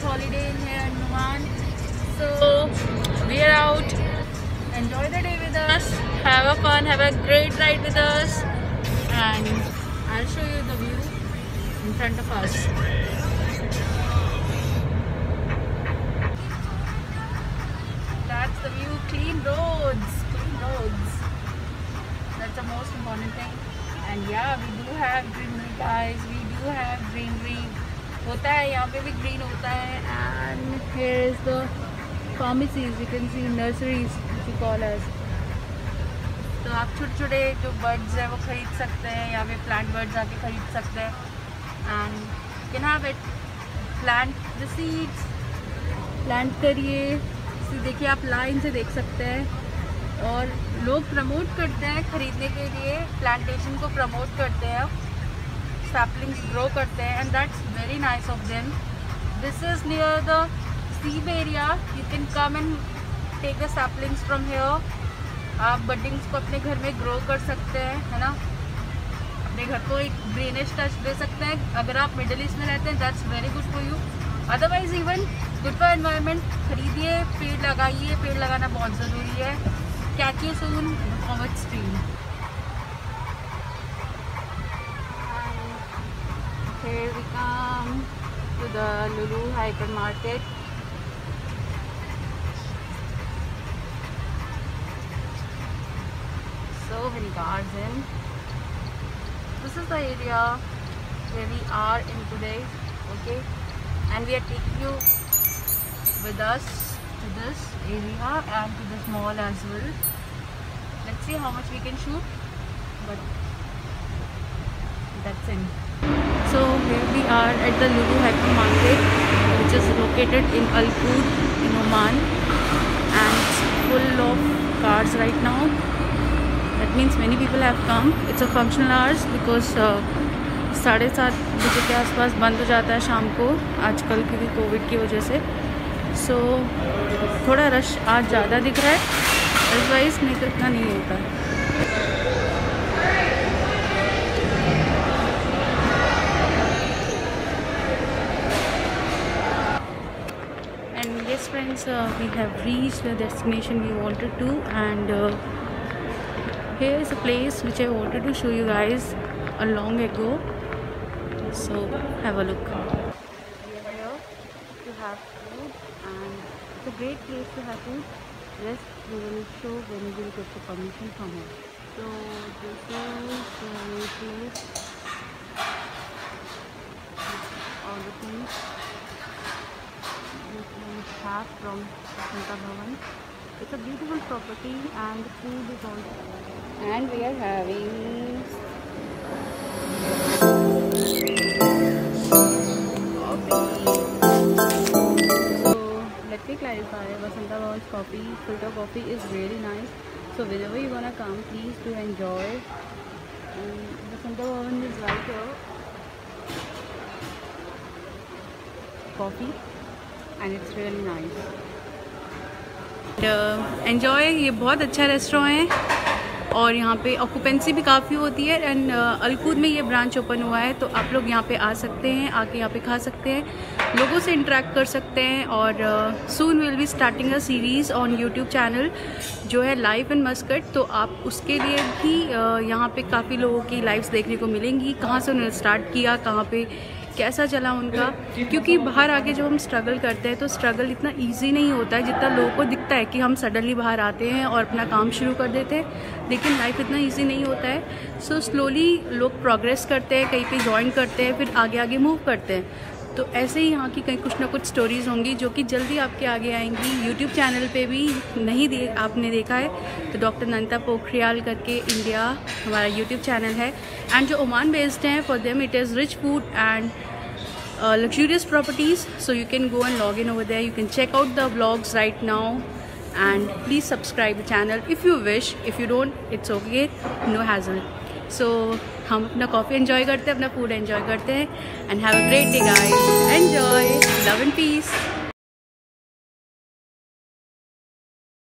holiday in here in Oman. So we are out. Enjoy the day with us. Have a fun. Have a great ride with us. And I'll show you the view in front of us. That's the view. Clean roads. Clean roads. That's the most important thing. And yeah, we do have greenery, guys. We do have greenery. होता है यहाँ पे भी green होता है. And here is the pharmacies. You can see nurseries, which we call as. तो आप छोटे छोटे जो birds हैं वो खरीद सकते हैं. यहाँ पे plant birds आके खरीद सकते हैं. And you can have it. Plant the seeds. Plant करिए. देखिए आप लाइन से देख सकते हैं. और लोग प्रमोट करते हैं ख़रीदने के लिए. प्लांटेशन को प्रमोट करते हैं. सैपलिंग्स ग्रो करते हैं. And that's very nice of them. This is near the Seeb area. You can come and take the saplings from here. आप बडिंग्स को अपने घर में ग्रो कर सकते हैं, है ना. अपने घर को एक ग्रीनिश टच दे सकते हैं. अगर आप मिडिल ईस्ट में रहते हैं, that's very good for you. Otherwise even good for environment. खरीदिए, पेड़ लगाइए. पेड़ लगाना बहुत ज़रूरी है. Catch you soon on its stream. And here we come to the Lulu hypermarket. So many cars in. This is the area where we are in today. Okay, and we are taking you with us to this area and to this mall as well. Let's see how much we can shoot, but that's it. So here we are at the Lulu hypermarket, which is located in Al Quoz in Oman, and it's full of cars right now. That means many people have come. It's a functional hours because 7:30 बजे के आसपास बंद हो जाता है शाम को आजकल, क्योंकि कोविड की वजह से. सो थोड़ा रश आज ज़्यादा दिख रहा है. अदरवाइज नहीं तो इतना नहीं होता है. And yes friends, we have reached the destination we wanted to. And here is a place which I wanted to show you guys a long ago. So have a look. It's a great place to have food. Rest we will show when we will get the permission from her. So this is the place. All the things we can have from Vasanta Bhavan. It's a beautiful property and the food is also. And we are having clarify, Vasanta Bhavan's coffee, filter coffee is really nice. So whenever you wanna come, please do enjoy. Vasanta Bhavan is like a coffee and it's really nice. Enjoy. ये बहुत अच्छा restaurant है और यहाँ पे occupancy भी काफ़ी होती है. एंड अल क़ूद में ये ब्रांच ओपन हुआ है, तो आप लोग यहाँ पे आ सकते हैं. आके यहाँ पे खा सकते हैं, लोगों से इंटरेक्ट कर सकते हैं. और soon will be starting a series on YouTube channel जो है लाइफ इन मस्कट. तो आप उसके लिए भी यहाँ पे काफ़ी लोगों की लाइव्स देखने को मिलेंगी. कहाँ से उन्होंने स्टार्ट किया, कहाँ पे कैसा चला उनका. क्योंकि बाहर आके जब हम स्ट्रगल करते हैं तो स्ट्रगल इतना इजी नहीं होता है जितना लोगों को दिखता है कि हम सडनली बाहर आते हैं और अपना काम शुरू कर देते हैं. लेकिन लाइफ इतना इजी नहीं होता है. सो स्लोली लोग प्रोग्रेस करते हैं, कहीं पे ज्वाइन करते हैं, फिर आगे आगे मूव करते हैं. तो ऐसे ही यहाँ की कहीं कुछ ना कुछ स्टोरीज़ होंगी जो कि जल्दी आपके आगे आएंगी. यूट्यूब चैनल पे भी नहीं आपने देखा है तो डॉक्टर नंदिता पोखरियाल करके इंडिया हमारा यूट्यूब चैनल है. एंड जो ओमान बेस्ड हैं, for them it is rich food and luxurious properties. So you can go and log in over there. You can check out the vlogs right now and please subscribe the channel if you wish. If you don't, it's okay, no hassle. So हम अपना coffee enjoy करते हैं, अपना food enjoy करते हैं. And have a great day guys. Enjoy. Love and piece.